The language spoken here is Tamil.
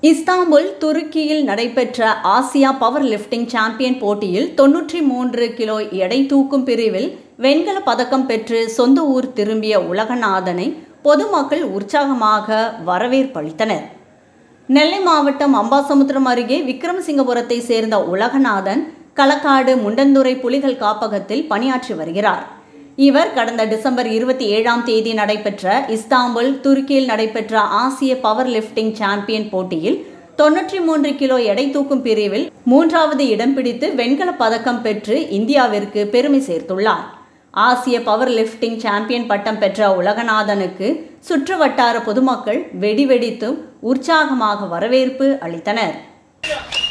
இஸ்தாம்புல் துருக்கியில் நடைபெற்ற ஆசியா பவர் லிஃப்டிங் சாம்பியன் போட்டியில் 93 கிலோ எடை தூக்கும் பிரிவில் வெண்கல பதக்கம் பெற்று சொந்த ஊர் திரும்பிய உலகநாதனை பொதுமக்கள் உற்சாகமாக வரவேற்பளித்தனர். நெல்லை மாவட்டம் அம்பாசமுத்திரம் அருகே விக்ரமசிங்கபுரத்தை சேர்ந்த உலகநாதன் களக்காடு முண்டந்துறை புலிகள் காப்பகத்தில் பணியாற்றி வருகிறார். இவர் கடந்த டிசம்பர் 27ஆம் தேதி நடைபெற்ற இஸ்தாம்புல் துருக்கியில் நடைபெற்ற ஆசிய பவர் லிஃப்டிங் சாம்பியன் போட்டியில் 93 கிலோ எடை தூக்கும் பிரிவில் 3வது இடம் பிடித்து வெண்கல பதக்கம் பெற்று இந்தியாவிற்கு பெருமை சேர்த்துள்ளார். ஆசிய பவர் லிஃப்டிங் சாம்பியன் பட்டம் பெற்ற உலகநாதனுக்கு சுற்று வட்டார பொதுமக்கள் வெடி வெடித்தும் உற்சாகமாக வரவேற்பு அளித்தனர்.